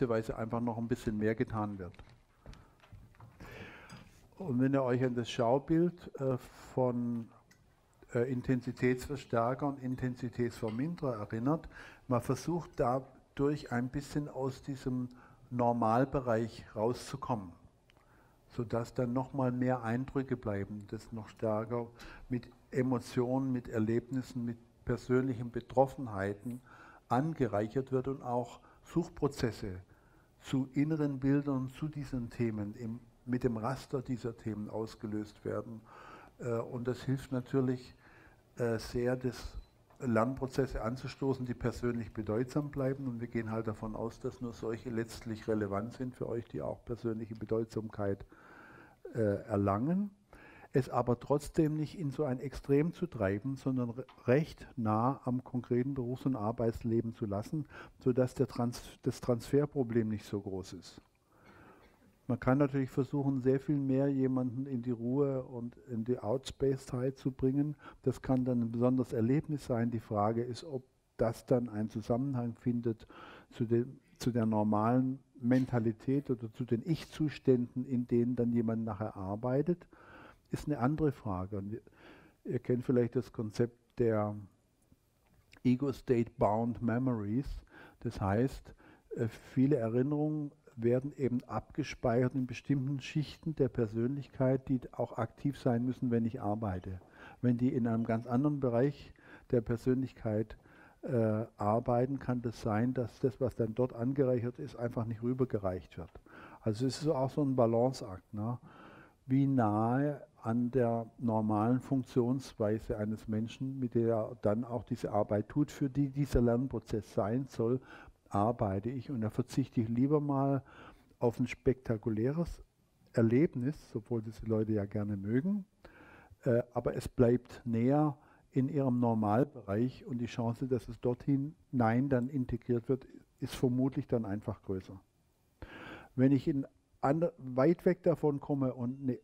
diese Weise einfach noch ein bisschen mehr getan wird. Und wenn ihr euch an das Schaubild von Intensitätsverstärker und Intensitätsverminderer erinnert, man versucht dadurch ein bisschen aus diesem Normalbereich rauszukommen, sodass dann nochmal mehr Eindrücke bleiben, das noch stärker mit Emotionen, mit Erlebnissen, mit persönlichen Betroffenheiten angereichert wird und auch Suchprozesse zu inneren Bildern zu diesen Themen mit dem Raster dieser Themen ausgelöst werden. Und das hilft natürlich sehr, das Lernprozesse anzustoßen, die persönlich bedeutsam bleiben. Und wir gehen halt davon aus, dass nur solche letztlich relevant sind für euch, die auch persönliche Bedeutsamkeit erlangen. Es aber trotzdem nicht in so ein Extrem zu treiben, sondern recht nah am konkreten Berufs- und Arbeitsleben zu lassen, sodass das Transferproblem nicht so groß ist. Man kann natürlich versuchen, sehr viel mehr jemanden in die Ruhe und in die Outspace-Zeit zu bringen. Das kann dann ein besonderes Erlebnis sein. Die Frage ist, ob das dann einen Zusammenhang findet zu der normalen Mentalität oder zu den Ich-Zuständen, in denen dann jemand nachher arbeitet, ist eine andere Frage. Und ihr kennt vielleicht das Konzept der Ego-State-Bound Memories. Das heißt, viele Erinnerungen werden eben abgespeichert in bestimmten Schichten der Persönlichkeit, die auch aktiv sein müssen, wenn ich arbeite. Wenn die in einem ganz anderen Bereich der Persönlichkeit arbeiten, kann das sein, dass das, was dann dort angereichert ist, einfach nicht rübergereicht wird. Also es ist auch so ein Balanceakt, ne? Wie nahe an der normalen Funktionsweise eines Menschen, mit der er dann auch diese Arbeit tut, für die dieser Lernprozess sein soll, arbeite ich, und da verzichte ich lieber mal auf ein spektakuläres Erlebnis, obwohl das die Leute ja gerne mögen, aber es bleibt näher in ihrem Normalbereich und die Chance, dass es dorthin dann integriert wird, ist vermutlich dann einfach größer. Wenn ich weit weg davon komme und eine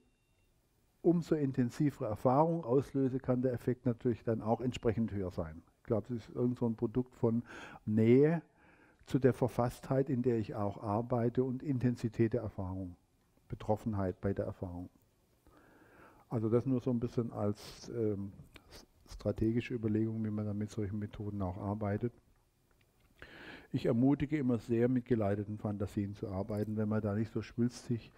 umso intensivere Erfahrung auslöse, kann der Effekt natürlich dann auch entsprechend höher sein. Ich glaube, es ist irgend so ein Produkt von Nähe zu der Verfasstheit, in der ich auch arbeite, und Intensität der Erfahrung, Betroffenheit bei der Erfahrung. Also das nur so ein bisschen als strategische Überlegung, wie man dann mit solchen Methoden auch arbeitet. Ich ermutige immer sehr, mit geleiteten Fantasien zu arbeiten, wenn man da nicht so schwülstig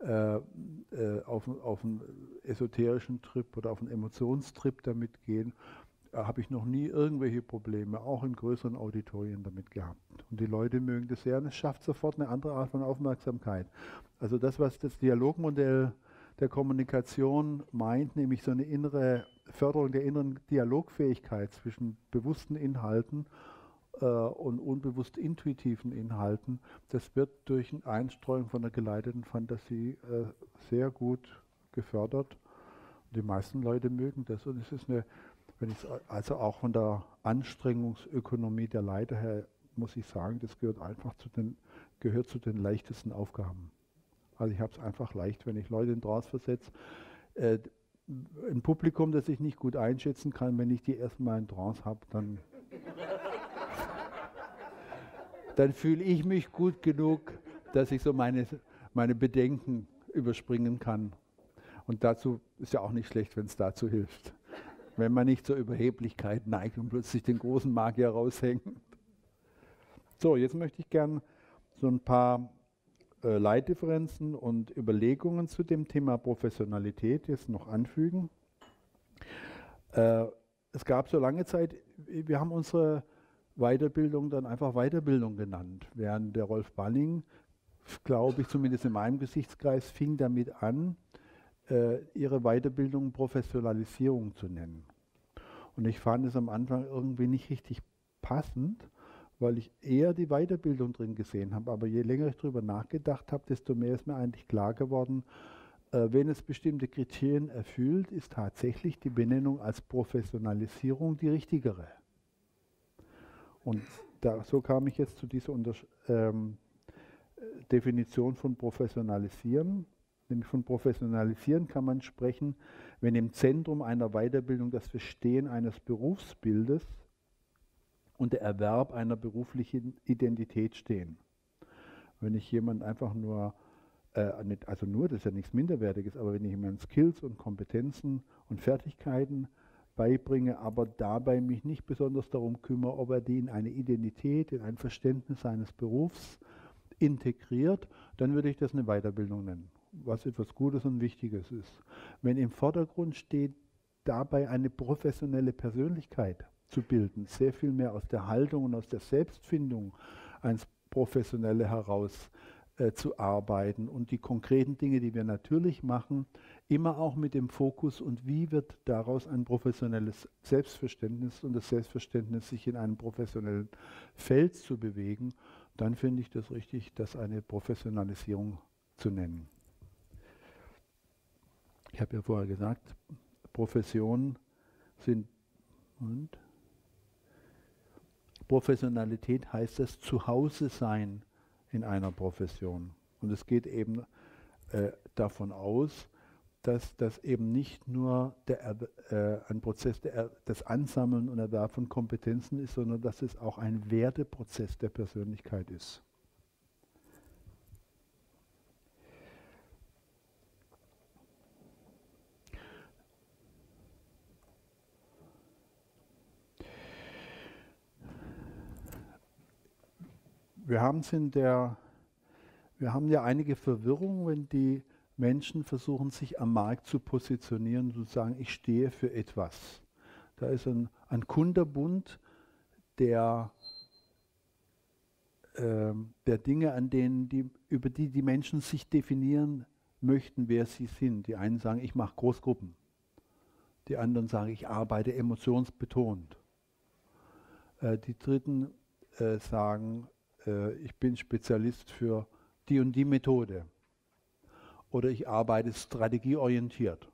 auf einen esoterischen Trip oder auf einen Emotionstrip damit gehen, habe ich noch nie irgendwelche Probleme, auch in größeren Auditorien, damit gehabt. Und die Leute mögen das sehr und es schafft sofort eine andere Art von Aufmerksamkeit. Also das, was das Dialogmodell der Kommunikation meint, nämlich so eine innere Förderung der inneren Dialogfähigkeit zwischen bewussten Inhalten und unbewusst intuitiven Inhalten, das wird durch eine Einstreuung von einer geleiteten Fantasie sehr gut gefördert. Die meisten Leute mögen das, und es ist also auch von der Anstrengungsökonomie der Leiter her, muss ich sagen, das gehört einfach gehört zu den leichtesten Aufgaben. Also ich habe es einfach leicht, wenn ich Leute in Trance versetze. Ein Publikum, das ich nicht gut einschätzen kann, wenn ich die erstmal in Trance habe, dann fühle ich mich gut genug, dass ich so meine Bedenken überspringen kann. Und dazu ist ja auch nicht schlecht, wenn es dazu hilft. Wenn man nicht zur Überheblichkeit neigt und plötzlich den großen Magier raushängt. So, jetzt möchte ich gern so ein paar Leitdifferenzen und Überlegungen zu dem Thema Professionalität jetzt noch anfügen. Es gab so lange Zeit, wir haben unsere Weiterbildung dann einfach Weiterbildung genannt, während der Rolf Banning, glaube ich, zumindest in meinem Gesichtskreis, fing damit an, ihre Weiterbildung Professionalisierung zu nennen. Und ich fand es am Anfang irgendwie nicht richtig passend, weil ich eher die Weiterbildung drin gesehen habe. Aber je länger ich darüber nachgedacht habe, desto mehr ist mir eigentlich klar geworden, wenn es bestimmte Kriterien erfüllt, ist tatsächlich die Benennung als Professionalisierung die richtigere. Und so kam ich jetzt zu dieser Definition von Professionalisieren. Nämlich von Professionalisieren kann man sprechen, wenn im Zentrum einer Weiterbildung das Verstehen eines Berufsbildes und der Erwerb einer beruflichen Identität stehen. Wenn ich jemand einfach nur, nicht, also nur, das ist ja nichts Minderwertiges, aber wenn ich jemand Skills und Kompetenzen und Fertigkeiten beibringe, aber dabei mich nicht besonders darum kümmere, ob er die in eine Identität, in ein Verständnis seines Berufs integriert, dann würde ich das eine Weiterbildung nennen, was etwas Gutes und Wichtiges ist. Wenn im Vordergrund steht, dabei eine professionelle Persönlichkeit zu bilden, sehr viel mehr aus der Haltung und aus der Selbstfindung ans Professionelle heraus zu arbeiten und die konkreten Dinge, die wir natürlich machen, immer auch mit dem Fokus und wie wird daraus ein professionelles Selbstverständnis und das Selbstverständnis, sich in einem professionellen Feld zu bewegen, dann finde ich das richtig, das eine Professionalisierung zu nennen. Ich habe ja vorher gesagt, Professionen sind, und Professionalität heißt das Zuhause sein in einer Profession. Und es geht eben davon aus, dass das eben nicht nur ein Prozess des Ansammeln und Erwerb von Kompetenzen ist, sondern dass es auch ein Werteprozess der Persönlichkeit ist. Wir haben ja einige Verwirrung, wenn die Menschen versuchen, sich am Markt zu positionieren und zu sagen, ich stehe für etwas. Da ist ein Kunderbund, der Dinge, über die die Menschen sich definieren möchten, wer sie sind. Die einen sagen, ich mache Großgruppen. Die anderen sagen, ich arbeite emotionsbetont. Die Dritten sagen, ich bin Spezialist für die und die Methode. Oder ich arbeite strategieorientiert.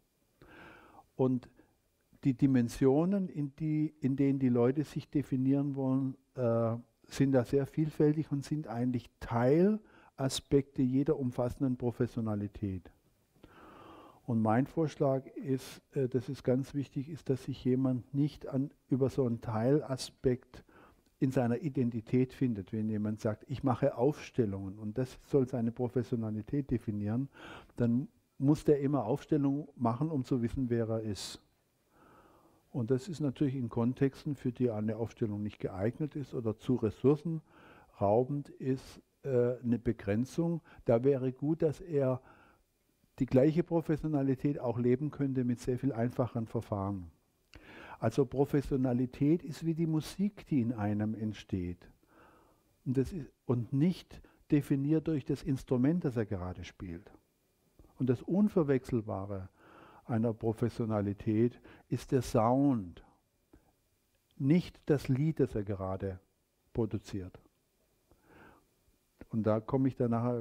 Und die Dimensionen, in denen die Leute sich definieren wollen, sind da sehr vielfältig und sind eigentlich Teilaspekte jeder umfassenden Professionalität. Und mein Vorschlag ist, das ist ganz wichtig, ist, dass sich jemand nicht über so einen Teilaspekt in seiner Identität findet. Wenn jemand sagt, ich mache Aufstellungen und das soll seine Professionalität definieren, dann muss der immer Aufstellungen machen, um zu wissen, wer er ist. Und das ist natürlich in Kontexten, für die eine Aufstellung nicht geeignet ist oder zu ressourcenraubend ist, eine Begrenzung. Da wäre gut, dass er die gleiche Professionalität auch leben könnte mit sehr viel einfacheren Verfahren. Also Professionalität ist wie die Musik, die in einem entsteht. Und nicht definiert durch das Instrument, das er gerade spielt. Und das Unverwechselbare einer Professionalität ist der Sound, nicht das Lied, das er gerade produziert. Und da komme ich dann nachher,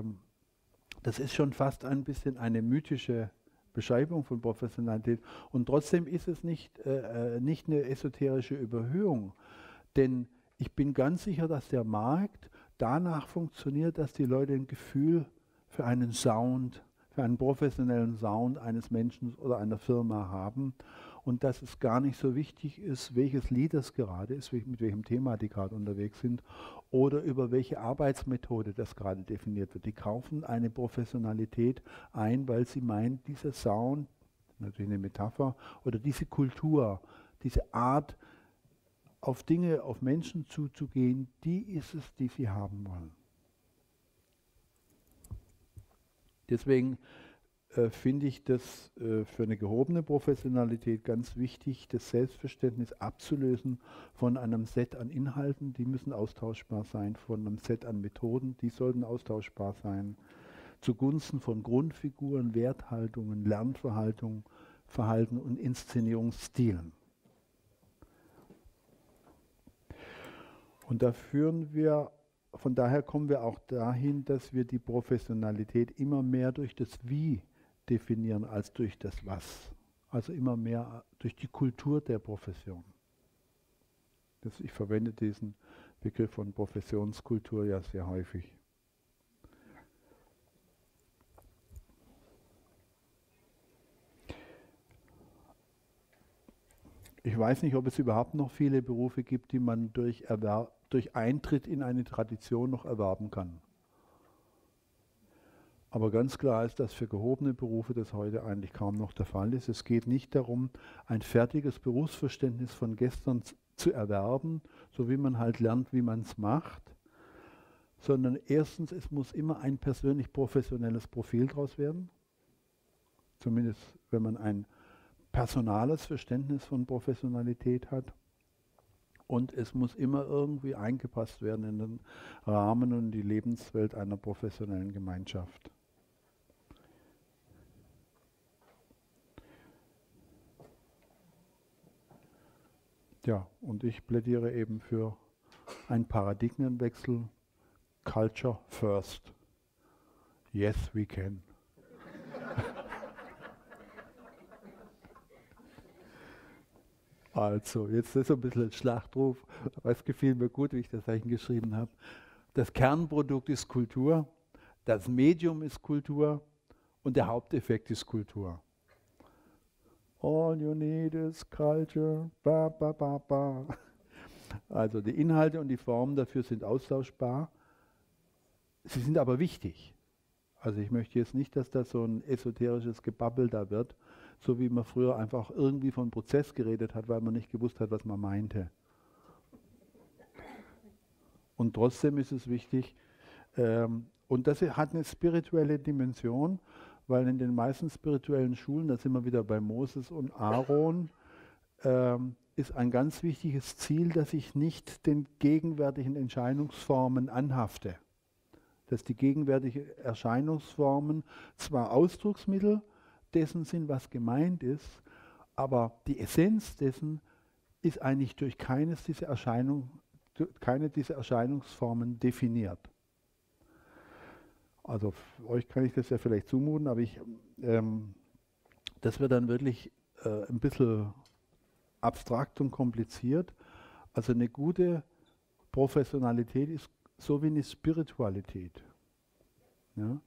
das ist schon fast ein bisschen eine mythische Beschreibung von Professionalität. Und trotzdem ist es nicht eine esoterische Überhöhung. Denn ich bin ganz sicher, dass der Markt danach funktioniert, dass die Leute ein Gefühl für einen Sound, für einen professionellen Sound eines Menschen oder einer Firma haben. Und dass es gar nicht so wichtig ist, welches Lied das gerade ist, mit welchem Thema die gerade unterwegs sind oder über welche Arbeitsmethode das gerade definiert wird. Die kaufen eine Professionalität ein, weil sie meinen, dieser Sound, natürlich eine Metapher, oder diese Kultur, diese Art, auf Dinge, auf Menschen zuzugehen, die ist es, die sie haben wollen. Deswegen finde ich das für eine gehobene Professionalität ganz wichtig, das Selbstverständnis abzulösen von einem Set an Inhalten, die müssen austauschbar sein, von einem Set an Methoden, die sollten austauschbar sein, zugunsten von Grundfiguren, Werthaltungen, Lernverhalten und Inszenierungsstilen. Und von daher kommen wir auch dahin, dass wir die Professionalität immer mehr durch das Wie definieren als durch das Was. Also immer mehr durch die Kultur der Profession. Ich verwende diesen Begriff von Professionskultur ja sehr häufig. Ich weiß nicht, ob es überhaupt noch viele Berufe gibt, die man durch Eintritt in eine Tradition noch erwerben kann. Aber ganz klar ist, dass für gehobene Berufe das heute eigentlich kaum noch der Fall ist. Es geht nicht darum, ein fertiges Berufsverständnis von gestern zu erwerben, so wie man halt lernt, wie man es macht, sondern erstens, es muss immer ein persönlich professionelles Profil daraus werden, zumindest wenn man ein personales Verständnis von Professionalität hat. Und es muss immer irgendwie eingepasst werden in den Rahmen und die Lebenswelt einer professionellen Gemeinschaft. Ja, und ich plädiere eben für einen Paradigmenwechsel. Culture first. Yes, we can. Also, jetzt ist so ein bisschen ein Schlachtruf, aber es gefiel mir gut, wie ich das eigentlich geschrieben habe. Das Kernprodukt ist Kultur, das Medium ist Kultur und der Haupteffekt ist Kultur. All you need is culture. Ba, ba, ba, ba. Also die Inhalte und die Formen dafür sind austauschbar. Sie sind aber wichtig. Also ich möchte jetzt nicht, dass das so ein esoterisches Gebabbel da wird, so wie man früher einfach irgendwie von Prozess geredet hat, weil man nicht gewusst hat, was man meinte. Und trotzdem ist es wichtig, und das hat eine spirituelle Dimension, weil in den meisten spirituellen Schulen, da sind wir wieder bei Moses und Aaron, ist ein ganz wichtiges Ziel, dass ich nicht den gegenwärtigen Erscheinungsformen anhafte. Dass die gegenwärtigen Erscheinungsformen zwar Ausdrucksmittel dessen sind, was gemeint ist, aber die Essenz dessen ist eigentlich durch keine dieser Erscheinungsformen definiert. Also für euch kann ich das ja vielleicht zumuten, aber das wird dann wirklich ein bisschen abstrakt und kompliziert. Also eine gute Professionalität ist so wie eine Spiritualität. Ja?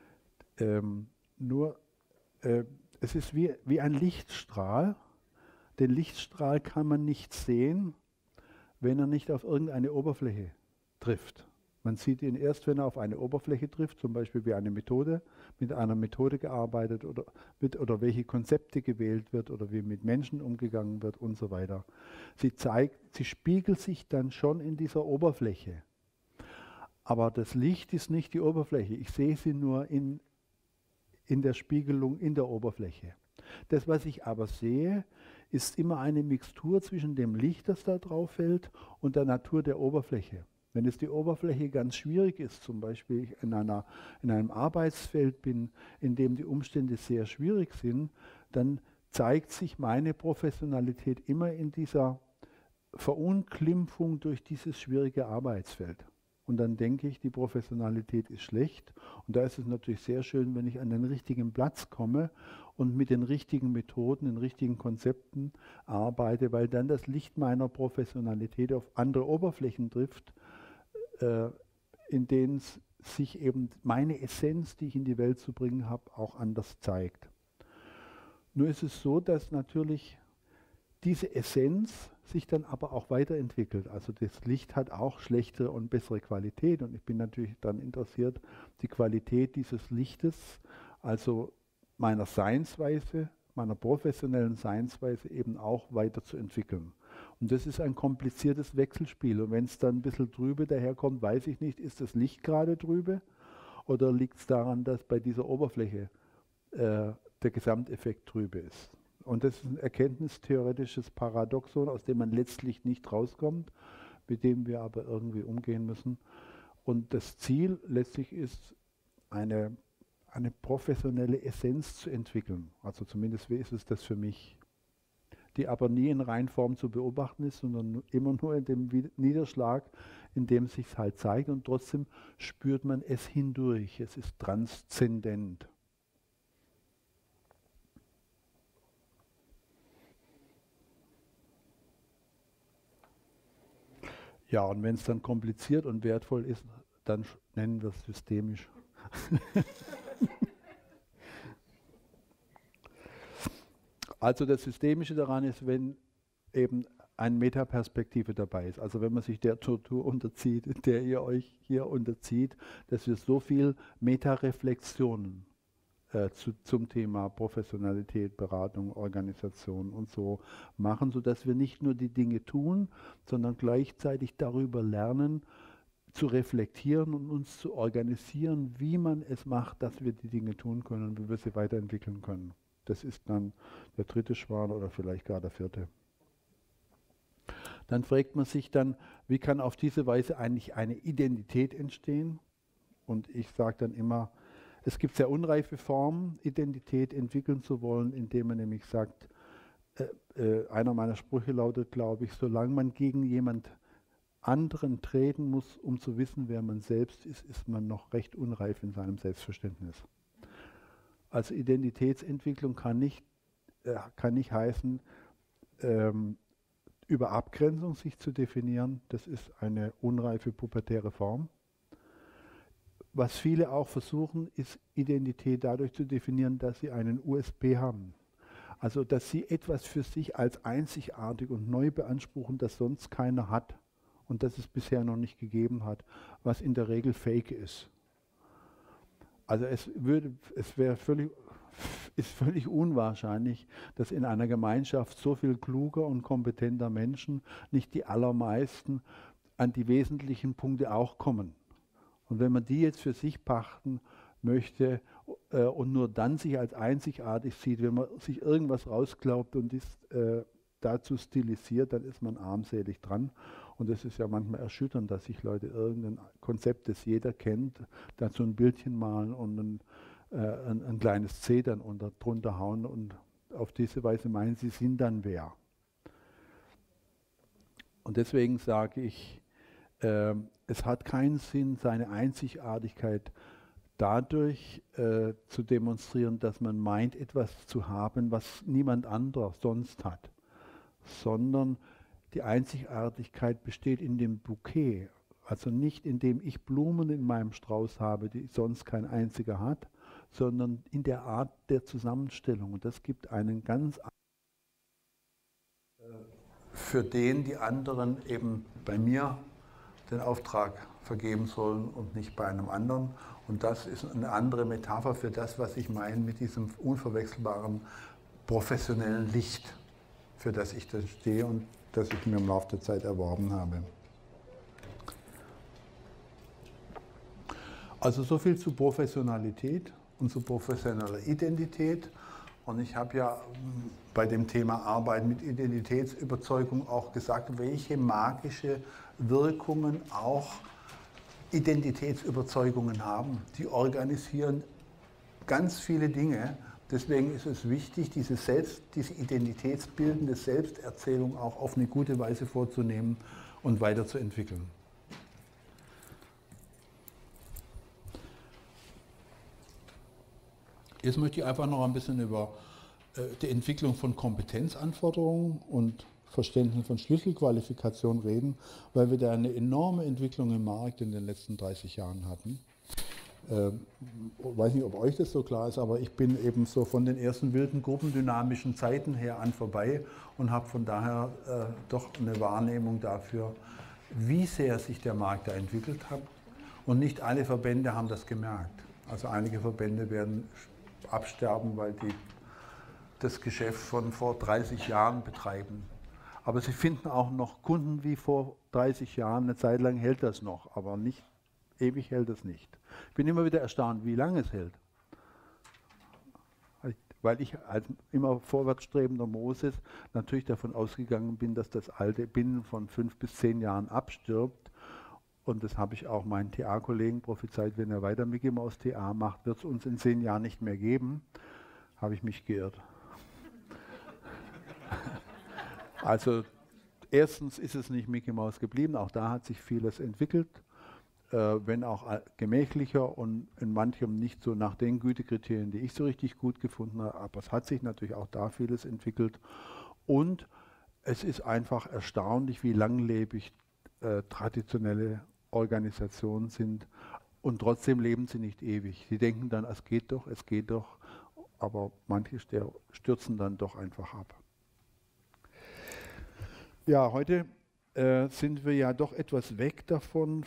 Es ist wie ein Lichtstrahl. Den Lichtstrahl kann man nicht sehen, wenn er nicht auf irgendeine Oberfläche trifft. Man sieht ihn erst, wenn er auf eine Oberfläche trifft, zum Beispiel wie mit einer Methode gearbeitet oder welche Konzepte gewählt wird oder wie mit Menschen umgegangen wird und so weiter. Sie spiegelt sich dann schon in dieser Oberfläche. Aber das Licht ist nicht die Oberfläche. Ich sehe sie nur in der Spiegelung in der Oberfläche. Das, was ich aber sehe, ist immer eine Mixtur zwischen dem Licht, das da drauf fällt, und der Natur der Oberfläche. Wenn es die Oberfläche ganz schwierig ist, zum Beispiel ich in einem Arbeitsfeld bin, in dem die Umstände sehr schwierig sind, dann zeigt sich meine Professionalität immer in dieser Verunglimpfung durch dieses schwierige Arbeitsfeld. Und dann denke ich, die Professionalität ist schlecht. Und da ist es natürlich sehr schön, wenn ich an den richtigen Platz komme und mit den richtigen Methoden, den richtigen Konzepten arbeite, weil dann das Licht meiner Professionalität auf andere Oberflächen trifft, in denen sich eben meine Essenz, die ich in die Welt zu bringen habe, auch anders zeigt. Nur ist es so, dass natürlich diese Essenz sich dann aber auch weiterentwickelt. Also das Licht hat auch schlechtere und bessere Qualität und ich bin natürlich dann interessiert, die Qualität dieses Lichtes, also meiner Seinsweise, meiner professionellen Seinsweise eben auch weiterzuentwickeln. Und das ist ein kompliziertes Wechselspiel. Und wenn es dann ein bisschen trübe daherkommt, weiß ich nicht, ist das Licht gerade trübe oder liegt es daran, dass bei dieser Oberfläche der Gesamteffekt trübe ist. Und das ist ein erkenntnistheoretisches Paradoxon, aus dem man letztlich nicht rauskommt, mit dem wir aber irgendwie umgehen müssen. Und das Ziel letztlich ist, eine professionelle Essenz zu entwickeln. Also zumindest ist es das für mich, die aber nie in Reinform zu beobachten ist, sondern immer nur in dem Niederschlag, in dem es sich halt zeigt. Und trotzdem spürt man es hindurch. Es ist transzendent. Ja, und wenn es dann kompliziert und wertvoll ist, dann nennen wir es systemisch. Also das Systemische daran ist, wenn eben eine Metaperspektive dabei ist. Also wenn man sich der Tortur unterzieht, der ihr euch hier unterzieht, dass wir so viel Metareflexionen zum Thema Professionalität, Beratung, Organisation und so machen, sodass wir nicht nur die Dinge tun, sondern gleichzeitig darüber lernen, zu reflektieren und uns zu organisieren, wie man es macht, dass wir die Dinge tun können und wie wir sie weiterentwickeln können. Das ist dann der dritte Schwan oder vielleicht gar der vierte. Dann fragt man sich dann, wie kann auf diese Weise eigentlich eine Identität entstehen? Und ich sage dann immer, es gibt sehr unreife Formen, Identität entwickeln zu wollen, indem man nämlich sagt, einer meiner Sprüche lautet, glaube ich, solange man gegen jemand anderen treten muss, um zu wissen, wer man selbst ist, ist man noch recht unreif in seinem Selbstverständnis. Also Identitätsentwicklung kann nicht heißen, über Abgrenzung sich zu definieren. Das ist eine unreife pubertäre Form. Was viele auch versuchen, ist Identität dadurch zu definieren, dass sie einen USP haben. Also dass sie etwas für sich als einzigartig und neu beanspruchen, das sonst keiner hat und das es bisher noch nicht gegeben hat, was in der Regel fake ist. Also ist völlig unwahrscheinlich, dass in einer Gemeinschaft so viel kluger und kompetenter Menschen nicht die allermeisten an die wesentlichen Punkte auch kommen. Und wenn man die jetzt für sich pachten möchte und nur dann sich als einzigartig sieht, wenn man sich irgendwas rausglaubt und ist dazu stilisiert, dann ist man armselig dran. Und es ist ja manchmal erschütternd, dass sich Leute irgendein Konzept, das jeder kennt, dazu ein Bildchen malen und ein kleines C dann drunter hauen und auf diese Weise meinen, sie sind dann wer. Und deswegen sage ich, es hat keinen Sinn, seine Einzigartigkeit dadurch zu demonstrieren, dass man meint, etwas zu haben, was niemand anderer sonst hat, sondern die Einzigartigkeit besteht in dem Bouquet, also nicht in dem ich Blumen in meinem Strauß habe, die sonst kein einziger hat, sondern in der Art der Zusammenstellung. Und das gibt einen ganz für den die anderen eben bei mir den Auftrag vergeben sollen und nicht bei einem anderen. Und das ist eine andere Metapher für das, was ich meine mit diesem unverwechselbaren professionellen Licht, für das ich da stehe und das ich mir im Laufe der Zeit erworben habe. Also so viel zu Professionalität und zu professioneller Identität. Und ich habe ja bei dem Thema Arbeit mit Identitätsüberzeugung auch gesagt, welche magische Wirkungen auch Identitätsüberzeugungen haben. Die organisieren ganz viele Dinge. Deswegen ist es wichtig, diese identitätsbildende Selbsterzählung auch auf eine gute Weise vorzunehmen und weiterzuentwickeln. Jetzt möchte ich einfach noch ein bisschen über die Entwicklung von Kompetenzanforderungen und Verständnis von Schlüsselqualifikation reden, weil wir da eine enorme Entwicklung im Markt in den letzten 30 Jahren hatten. Ich weiß nicht, ob euch das so klar ist, aber ich bin eben so von den ersten wilden gruppendynamischen Zeiten her an vorbei und habe von daher doch eine Wahrnehmung dafür, wie sehr sich der Markt da entwickelt hat. Und nicht alle Verbände haben das gemerkt. Also einige Verbände werden absterben, weil die das Geschäft von vor 30 Jahren betreiben. Aber sie finden auch noch Kunden wie vor 30 Jahren. Eine Zeit lang hält das noch, aber nicht ewig hält es nicht. Ich bin immer wieder erstaunt, wie lange es hält. Weil ich als immer vorwärtsstrebender Moses natürlich davon ausgegangen bin, dass das Alte binnen von 5 bis 10 Jahren abstirbt. Und das habe ich auch meinen TA-Kollegen prophezeit, wenn er weiter Mickey Mouse TA macht, wird es uns in 10 Jahren nicht mehr geben. Habe ich mich geirrt. Also erstens ist es nicht Mickey Mouse geblieben, auch da hat sich vieles entwickelt, wenn auch gemächlicher und in manchem nicht so nach den Gütekriterien, die ich so richtig gut gefunden habe, aber es hat sich natürlich auch da vieles entwickelt. Und es ist einfach erstaunlich, wie langlebig traditionelle Organisationen sind und trotzdem leben sie nicht ewig. Sie denken dann, es geht doch, aber manche stürzen dann doch einfach ab. Ja, heute sind wir ja doch etwas weg davon,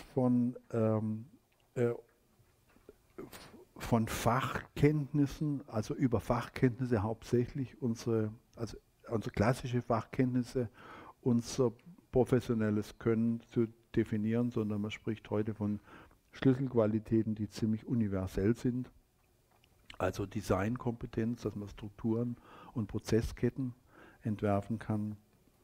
von Fachkenntnissen, also über Fachkenntnisse hauptsächlich also unsere klassische Fachkenntnisse, unser professionelles Können zu definieren, sondern man spricht heute von Schlüsselqualitäten, die ziemlich universell sind. Also Designkompetenz, dass man Strukturen und Prozessketten entwerfen kann,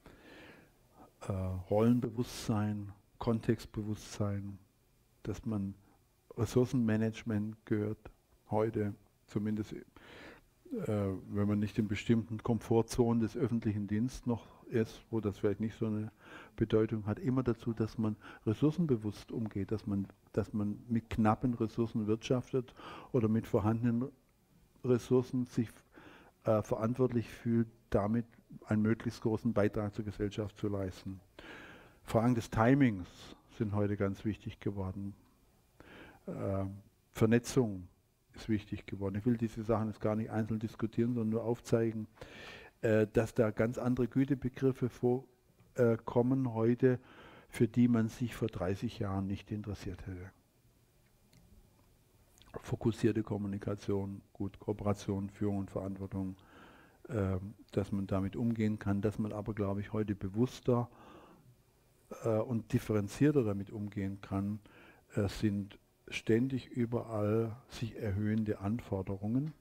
Rollenbewusstsein, Kontextbewusstsein, dass man Ressourcenmanagement gehört heute, zumindest wenn man nicht in bestimmten Komfortzonen des öffentlichen Dienstes noch ist, wo das vielleicht nicht so eine Bedeutung hat, immer dazu, dass man ressourcenbewusst umgeht, dass man mit knappen Ressourcen wirtschaftet oder mit vorhandenen Ressourcen sich verantwortlich fühlt, damit einen möglichst großen Beitrag zur Gesellschaft zu leisten. Fragen des Timings sind heute ganz wichtig geworden. Vernetzung ist wichtig geworden. Ich will diese Sachen jetzt gar nicht einzeln diskutieren, sondern nur aufzeigen, dass da ganz andere Gütebegriffe vorkommen heute, für die man sich vor 30 Jahren nicht interessiert hätte. Fokussierte Kommunikation, gut, Kooperation, Führung und Verantwortung, dass man damit umgehen kann, dass man aber, glaube ich, heute bewusster und differenzierter damit umgehen kann, sind ständig überall sich erhöhende Anforderungen.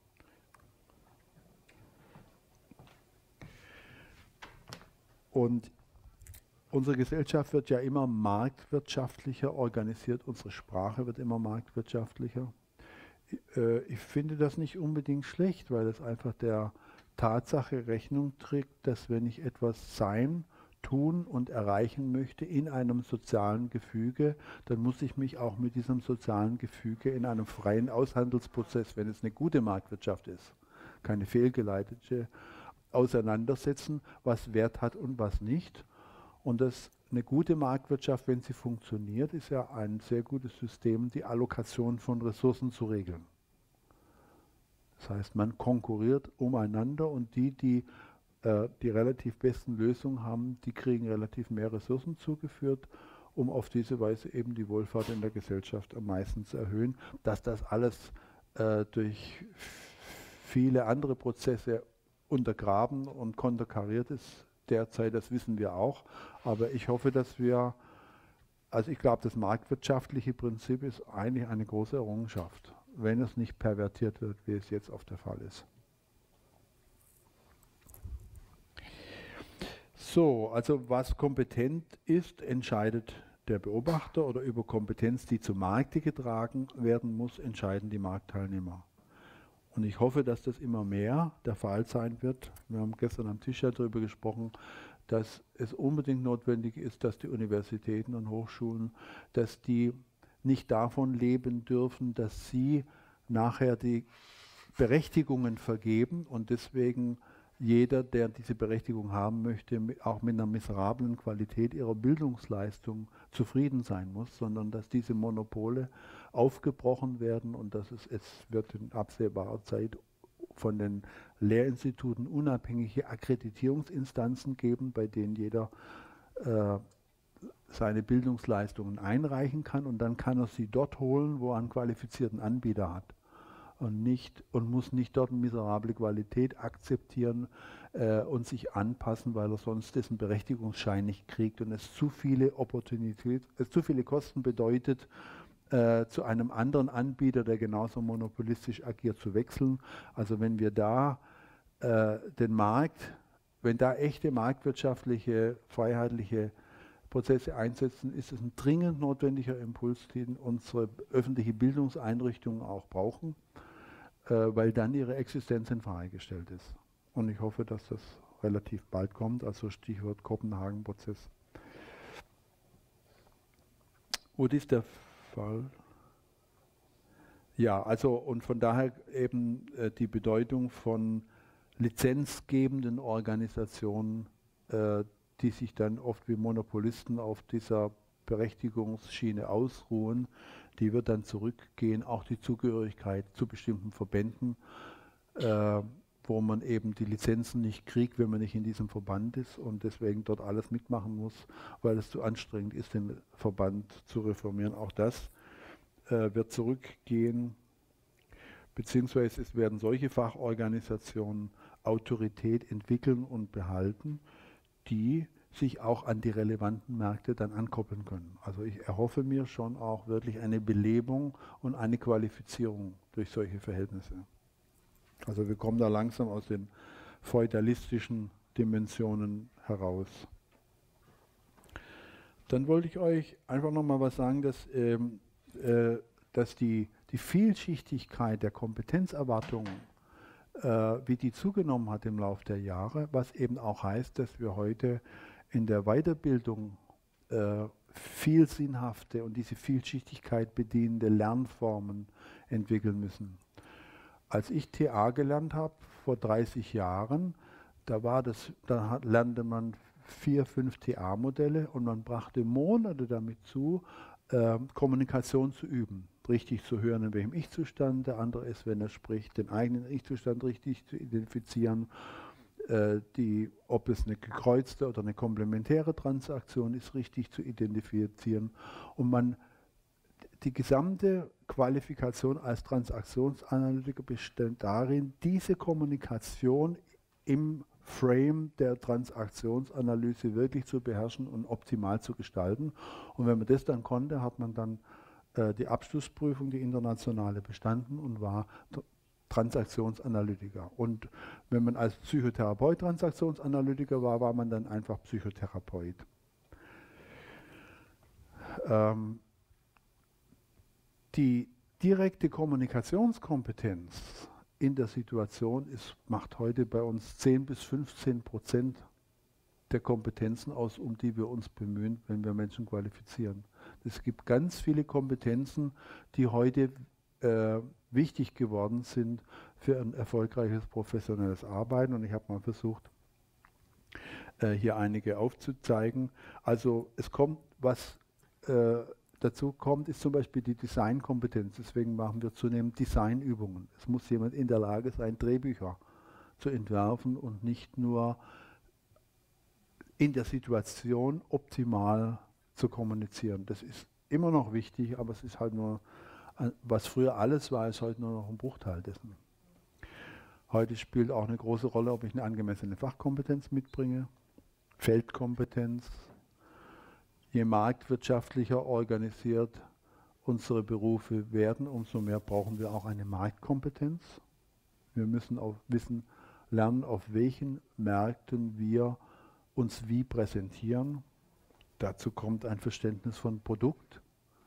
Und unsere Gesellschaft wird ja immer marktwirtschaftlicher organisiert, unsere Sprache wird immer marktwirtschaftlicher. Ich finde das nicht unbedingt schlecht, weil es einfach der Tatsache Rechnung trägt, dass wenn ich etwas sein, tun und erreichen möchte in einem sozialen Gefüge, dann muss ich mich auch mit diesem sozialen Gefüge in einem freien Aushandelsprozess, wenn es eine gute Marktwirtschaft ist, keine fehlgeleitete, auseinandersetzen, was Wert hat und was nicht. Und eine gute Marktwirtschaft, wenn sie funktioniert, ist ja ein sehr gutes System, die Allokation von Ressourcen zu regeln. Das heißt, man konkurriert umeinander und die relativ besten Lösungen haben, die kriegen relativ mehr Ressourcen zugeführt, um auf diese Weise eben die Wohlfahrt in der Gesellschaft am meisten zu erhöhen. Dass das alles durch viele andere Prozesse untergraben und konterkariert ist derzeit, das wissen wir auch. Aber ich hoffe, also ich glaube, das marktwirtschaftliche Prinzip ist eigentlich eine große Errungenschaft, wenn es nicht pervertiert wird, wie es jetzt oft der Fall ist. So, also was kompetent ist, entscheidet der Beobachter, oder über Kompetenz, die zu Markte getragen werden muss, entscheiden die Marktteilnehmer. Und ich hoffe, dass das immer mehr der Fall sein wird. Wir haben gestern am Tisch ja darüber gesprochen, dass es unbedingt notwendig ist, dass die Universitäten und Hochschulen, dass die nicht davon leben dürfen, dass sie nachher die Berechtigungen vergeben und deswegen jeder, der diese Berechtigung haben möchte, auch mit einer miserablen Qualität ihrer Bildungsleistung zufrieden sein muss, sondern dass diese Monopole aufgebrochen werden und dass es wird in absehbarer Zeit von den Lehrinstituten unabhängige Akkreditierungsinstanzen geben, bei denen jeder seine Bildungsleistungen einreichen kann und dann kann er sie dort holen, wo er einen qualifizierten Anbieter hat. Und muss nicht dort eine miserable Qualität akzeptieren und sich anpassen, weil er sonst dessen Berechtigungsschein nicht kriegt und es zu viele Kosten bedeutet, zu einem anderen Anbieter, der genauso monopolistisch agiert, zu wechseln. Also wenn wir da wenn da echte marktwirtschaftliche, freiheitliche Prozesse einsetzen, ist es ein dringend notwendiger Impuls, den unsere öffentliche Bildungseinrichtungen auch brauchen, weil dann ihre Existenz in Frage gestellt ist. Und ich hoffe, dass das relativ bald kommt, also Stichwort Kopenhagen-Prozess. Und ist der Fall? Ja, also und von daher eben die Bedeutung von lizenzgebenden Organisationen, die sich dann oft wie Monopolisten auf dieser Berechtigungsschiene ausruhen, die wird dann zurückgehen, auch die Zugehörigkeit zu bestimmten Verbänden, wo man eben die Lizenzen nicht kriegt, wenn man nicht in diesem Verband ist und deswegen dort alles mitmachen muss, weil es zu anstrengend ist, den Verband zu reformieren. Auch das wird zurückgehen, beziehungsweise es werden solche Fachorganisationen Autorität entwickeln und behalten, die sich auch an die relevanten Märkte dann ankoppeln können. Also ich erhoffe mir schon auch wirklich eine Belebung und eine Qualifizierung durch solche Verhältnisse. Also wir kommen da langsam aus den feudalistischen Dimensionen heraus. Dann wollte ich euch einfach nochmal was sagen, dass die Vielschichtigkeit der Kompetenzerwartungen, wie die zugenommen hat im Laufe der Jahre, was eben auch heißt, dass wir heute in der Weiterbildung viel sinnhafte und diese Vielschichtigkeit bedienende Lernformen entwickeln müssen. Als ich TA gelernt habe, vor 30 Jahren, da lernte man 4, 5 TA-Modelle und man brachte Monate damit zu, Kommunikation zu üben, richtig zu hören, in welchem Ich-Zustand der andere ist, wenn er spricht, den eigenen Ich-Zustand richtig zu identifizieren, ob es eine gekreuzte oder eine komplementäre Transaktion ist, richtig zu identifizieren. Und die gesamte Qualifikation als Transaktionsanalytiker besteht darin, diese Kommunikation im Frame der Transaktionsanalyse wirklich zu beherrschen und optimal zu gestalten. Und wenn man das dann konnte, hat man dann die Abschlussprüfung, die internationale, bestanden und war Transaktionsanalytiker. Und wenn man als Psychotherapeut Transaktionsanalytiker war, war man dann einfach Psychotherapeut. Die direkte Kommunikationskompetenz in der Situation macht heute bei uns 10 bis 15% der Kompetenzen aus, um die wir uns bemühen, wenn wir Menschen qualifizieren. Es gibt ganz viele Kompetenzen, die heute wichtig geworden sind für ein erfolgreiches professionelles Arbeiten. Und ich habe mal versucht, hier einige aufzuzeigen. Also es kommt, was dazu kommt, ist zum Beispiel die Designkompetenz. Deswegen machen wir zunehmend Designübungen. Es muss jemand in der Lage sein, Drehbücher zu entwerfen und nicht nur in der Situation optimal zu kommunizieren. Das ist immer noch wichtig, aber es ist halt nur, was früher alles war, ist heute nur noch ein Bruchteil dessen. Heute spielt auch eine große Rolle, ob ich eine angemessene Fachkompetenz mitbringe, Feldkompetenz. Je marktwirtschaftlicher organisiert unsere Berufe werden, umso mehr brauchen wir auch eine Marktkompetenz. Wir müssen auch lernen, auf welchen Märkten wir uns wie präsentieren. Dazu kommt ein Verständnis von Produkt.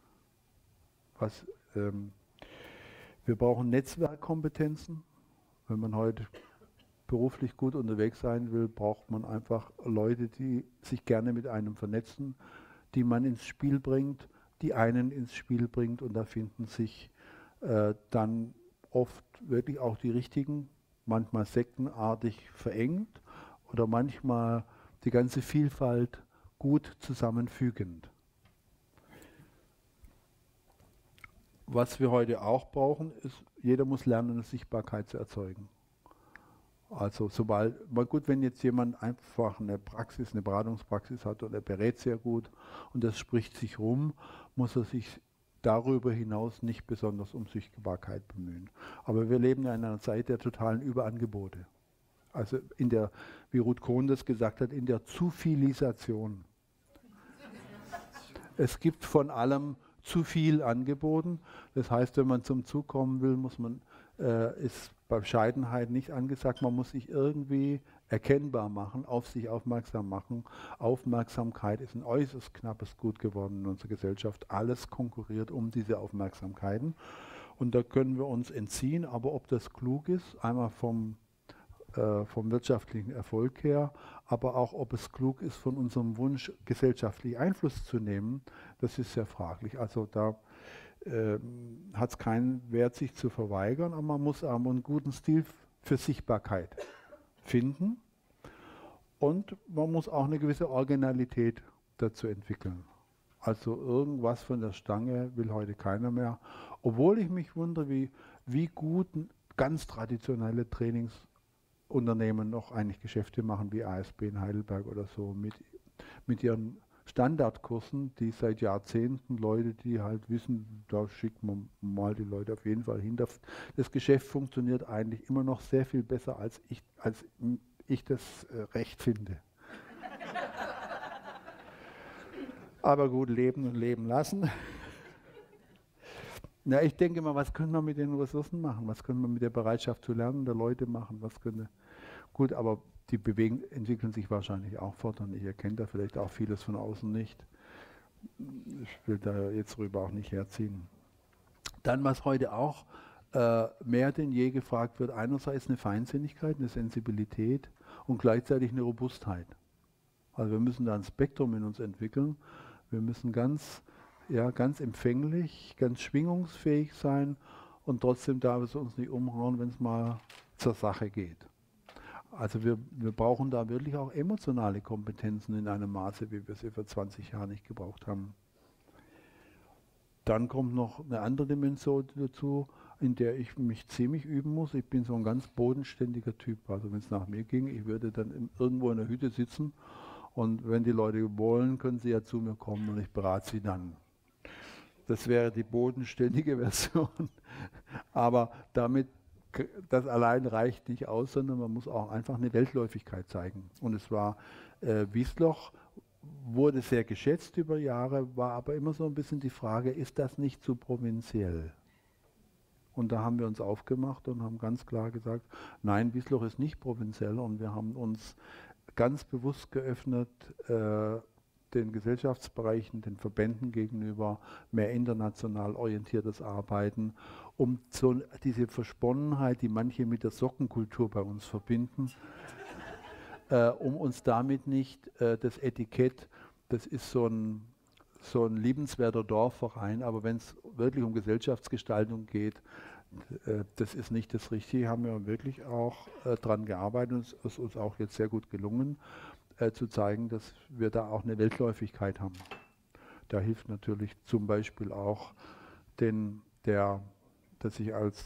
Wir brauchen Netzwerkkompetenzen. Wenn man heute beruflich gut unterwegs sein will, braucht man einfach Leute, die sich gerne mit einem vernetzen, die man ins Spiel bringt, die einen ins Spiel bringt, und da finden sich dann oft wirklich auch die richtigen, manchmal sektenartig verengt oder manchmal die ganze Vielfalt gut zusammenfügend. Was wir heute auch brauchen, ist, jeder muss lernen, eine Sichtbarkeit zu erzeugen. Also gut, wenn jetzt jemand einfach eine Beratungspraxis hat und er berät sehr gut und das spricht sich rum, muss er sich darüber hinaus nicht besonders um Sichtbarkeit bemühen. Aber wir leben ja in einer Zeit der totalen Überangebote. Also wie Ruth Kohn das gesagt hat, in der Zuvilisation. Es gibt von allem zu viel angeboten. Das heißt, wenn man zum Zug kommen will, ist bei Bescheidenheit nicht angesagt, man muss sich irgendwie erkennbar machen, auf sich aufmerksam machen. Aufmerksamkeit ist ein äußerst knappes Gut geworden in unserer Gesellschaft. Alles konkurriert um diese Aufmerksamkeiten. Und da können wir uns entziehen, aber ob das klug ist, einmal vom wirtschaftlichen Erfolg her, aber auch ob es klug ist, von unserem Wunsch, gesellschaftlich Einfluss zu nehmen, das ist sehr fraglich. Also da hat es keinen Wert, sich zu verweigern, aber man muss aber einen guten Stil für Sichtbarkeit finden und man muss auch eine gewisse Originalität dazu entwickeln. Also irgendwas von der Stange will heute keiner mehr, obwohl ich mich wundere, wie gut ganz traditionelle Trainings Unternehmen noch eigentlich Geschäfte machen wie ASB in Heidelberg oder so mit ihren Standardkursen, die seit Jahrzehnten Leute, die halt wissen, da schickt man mal die Leute auf jeden Fall hin. Das Geschäft funktioniert eigentlich immer noch sehr viel besser, als ich das recht finde. Aber gut, leben und leben lassen. Na, ich denke mal, was können wir mit den Ressourcen machen? Was können wir mit der Bereitschaft zu lernen der Leute machen? Gut, aber die entwickeln sich wahrscheinlich auch fort und ich erkenne da vielleicht auch vieles von außen nicht. Ich will da jetzt rüber auch nicht herziehen. Dann, was heute auch mehr denn je gefragt wird, einerseits eine Feinsinnigkeit, eine Sensibilität und gleichzeitig eine Robustheit. Also wir müssen da ein Spektrum in uns entwickeln. Wir müssen ganz empfänglich, ganz schwingungsfähig sein und trotzdem darf es uns nicht umhauen, wenn es mal zur Sache geht. Also wir brauchen da wirklich auch emotionale Kompetenzen in einem Maße, wie wir sie vor 20 Jahren nicht gebraucht haben. Dann kommt noch eine andere Dimension dazu, in der ich mich ziemlich üben muss. Ich bin so ein ganz bodenständiger Typ. Also wenn es nach mir ging, ich würde dann irgendwo in der Hütte sitzen und wenn die Leute wollen, können sie ja zu mir kommen und ich berate sie dann. Das wäre die bodenständige Version. Aber das allein reicht nicht aus, sondern man muss auch einfach eine Weltläufigkeit zeigen. Und es war Wiesloch, wurde sehr geschätzt über Jahre, war aber immer so ein bisschen die Frage, ist das nicht zu provinziell? Und da haben wir uns aufgemacht und haben ganz klar gesagt, nein, Wiesloch ist nicht provinziell und wir haben uns ganz bewusst geöffnet, den Gesellschaftsbereichen, den Verbänden gegenüber, mehr international orientiertes Arbeiten, um so diese Versponnenheit, die manche mit der Sockenkultur bei uns verbinden, um uns damit nicht das Etikett, das ist so ein liebenswerter Dorfverein, aber wenn es wirklich um Gesellschaftsgestaltung geht, das ist nicht das Richtige, haben wir wirklich auch dran gearbeitet und es ist uns auch jetzt sehr gut gelungen, zu zeigen, dass wir da auch eine Weltläufigkeit haben. Da hilft natürlich zum Beispiel auch, dass ich als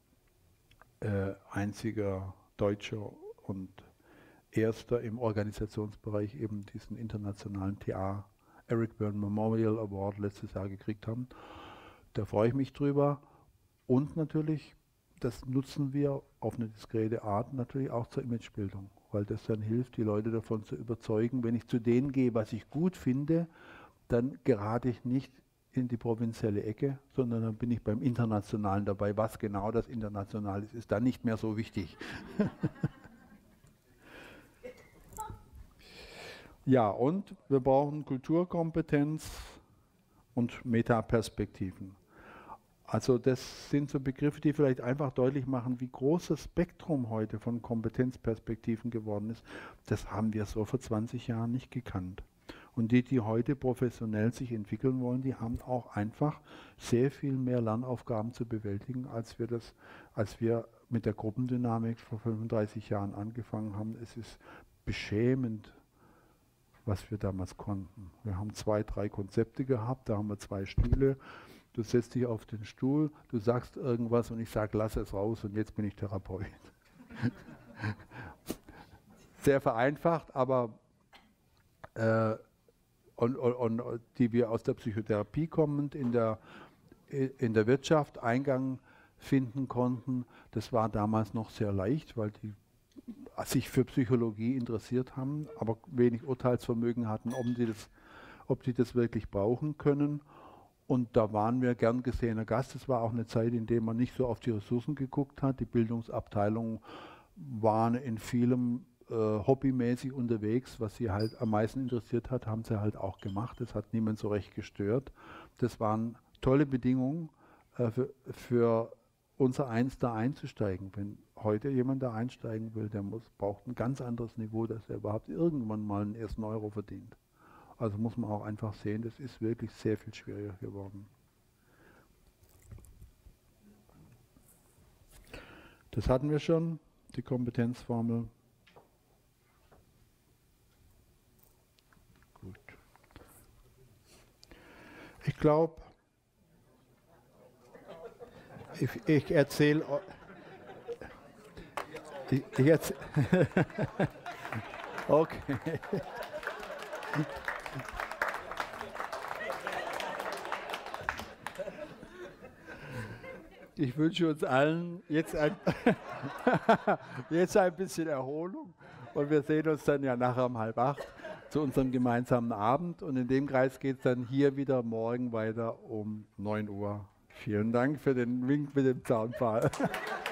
einziger Deutscher und erster im Organisationsbereich eben diesen internationalen TA Eric Byrne Memorial Award letztes Jahr gekriegt haben. Da freue ich mich drüber. Und natürlich, das nutzen wir auf eine diskrete Art natürlich auch zur Imagebildung, weil das dann hilft, die Leute davon zu überzeugen, wenn ich zu denen gehe, was ich gut finde, dann gerate ich nicht in die provinzielle Ecke, sondern dann bin ich beim Internationalen dabei. Was genau das Internationale ist dann nicht mehr so wichtig. Ja, und wir brauchen Kulturkompetenz und Metaperspektiven. Also das sind so Begriffe, die vielleicht einfach deutlich machen, wie groß das Spektrum heute von Kompetenzperspektiven geworden ist. Das haben wir so vor 20 Jahren nicht gekannt. Und die heute professionell sich entwickeln wollen, die haben auch einfach sehr viel mehr Lernaufgaben zu bewältigen, als wir mit der Gruppendynamik vor 35 Jahren angefangen haben. Es ist beschämend, was wir damals konnten. Wir haben 2, 3 Konzepte gehabt, da haben wir 2 Stühle. Du setzt dich auf den Stuhl, du sagst irgendwas und ich sage, lass es raus und jetzt bin ich Therapeut. Sehr vereinfacht, aber und die wir aus der Psychotherapie kommend in der Wirtschaft Eingang finden konnten, das war damals noch sehr leicht, weil die sich für Psychologie interessiert haben, aber wenig Urteilsvermögen hatten, ob die das wirklich brauchen können. Und da waren wir gern gesehener Gast. Es war auch eine Zeit, in der man nicht so auf die Ressourcen geguckt hat. Die Bildungsabteilungen waren in vielem hobbymäßig unterwegs. Was sie halt am meisten interessiert hat, haben sie halt auch gemacht. Das hat niemand so recht gestört. Das waren tolle Bedingungen für unser Eins da einzusteigen. Wenn heute jemand da einsteigen will, braucht ein ganz anderes Niveau, dass er überhaupt irgendwann mal einen ersten Euro verdient. Also muss man auch einfach sehen, das ist wirklich sehr viel schwieriger geworden. Das hatten wir schon, die Kompetenzformel. Gut. Ich glaube, ich erzähle Jetzt. Okay. Ich wünsche uns allen jetzt jetzt ein bisschen Erholung und wir sehen uns dann ja nachher um 7:30 zu unserem gemeinsamen Abend und in dem Kreis geht es dann hier wieder morgen weiter um 9 Uhr. Vielen Dank für den Wink mit dem Zaunpfahl.